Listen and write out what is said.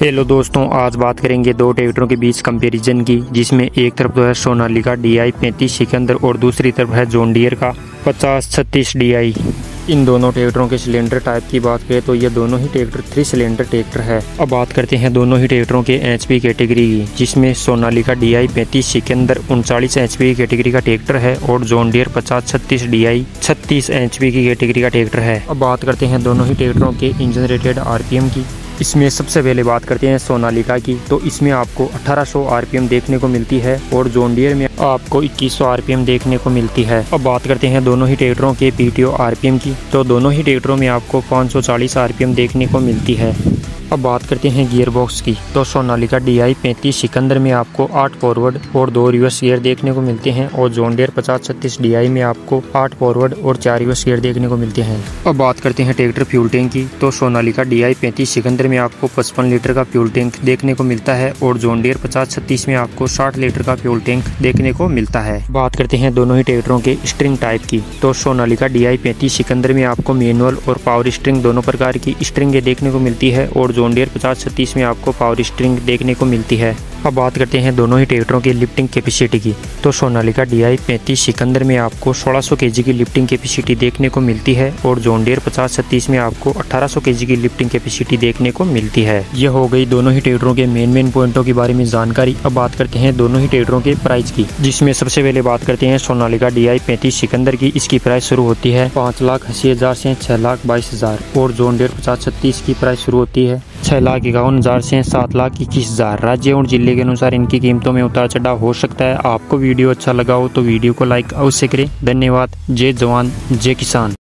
Hello दोस्तों, आज बात करेंगे दो ट्रैक्टरों के बीच कंपैरिजन की, जिसमें एक तरफ तो है सोनालिका DI 35 सिकंदर और दूसरी तरफ है जॉन डियर का 5036 DI। इन दोनों ट्रैक्टरों के सिलेंडर टाइप की बात करें तो ये दोनों ही ट्रैक्टर 3 सिलेंडर ट्रैक्टर है। अब बात करते हैं दोनों ही ट्रैक्टरों के HP कैटेगरी की, जिसमें सोनालिका DI 35 सिकंदर 39 HP की कैटेगरी का ट्रैक्टर है और जॉन डियर 5036 DI 36 HP की कैटेगरी का ट्रैक्टर है। अब बात करते हैं दोनों ही ट्रैक्टरों के इंजन रेटेड RPM की। इसमें सबसे पहले बात करते हैं सोनालिका की, तो इसमें आपको 1800 RPM देखने को मिलती है और जॉन डियर में आपको 2100 RPM देखने को मिलती है। अब बात करते हैं दोनों ही ट्रैक्टरों के PTO RPM की, तो दोनों ही ट्रैक्टरों में आपको 540 RPM देखने को मिलती है। अब बात करते हैं गियर बॉक्स की, तो सोनालिका DI 35 सिकंदर में आपको 8 फॉरवर्ड और 2 रिवर्स गियर देखने को मिलते हैं और जॉन डियर 5036 DI में आपको 8 फॉरवर्ड और 4 रिवर्स गियर देखने को मिलते हैं। अब बात करते हैं ट्रैक्टर फ्यूल टैंक की, तो सोनालिका DI 35 सिकंदर में आपको 55 लीटर का फ्यूल टैंक देखने को मिलता है और जॉन डियर 5036 में आपको 60 लीटर का फ्यूल टैंक देखने को मिलता है। बात करते हैं दोनों ही ट्रैक्टरों के स्ट्रिंग टाइप की, तो सोनालिका DI 35 सिकंदर में आपको मैनुअल और पावर स्ट्रिंग दोनों प्रकार की स्ट्रिंग देखने को मिलती है और जॉन डियर 5036 में आपको पावर स्ट्रिंग देखने को मिलती है। अब बात करते हैं दोनों ही ट्रैक्टरों की लिफ्टिंग कैपेसिटी की, तो सोनालिका DI 35 सिकंदर में आपको 1600 kg की लिफ्टिंग कैपेसिटी देखने को मिलती है और जॉन डियर 5036 में आपको 1800 kg की लिफ्टिंग कैपेसिटी देखने को मिलती है। यह हो गई दोनों ही ट्रैक्टरों के मेन पॉइंटों के बारे में जानकारी। अब बात करते हैं दोनों ही ट्रैक्टरों के प्राइस की, जिसमें सबसे पहले बात करते हैं सोनालिका DI 35 सिकंदर की। इसकी प्राइस शुरू होती है 5,80,000 से 6,22,000 और जॉन डियर 5036 की प्राइस शुरू होती है 6,51,000 से 7,21,000। राज्य और जिले के अनुसार इनकी कीमतों में उतार चढ़ाव हो सकता है। आपको वीडियो अच्छा लगा हो तो वीडियो को लाइक अवश्य करें। धन्यवाद। जय जवान जय किसान।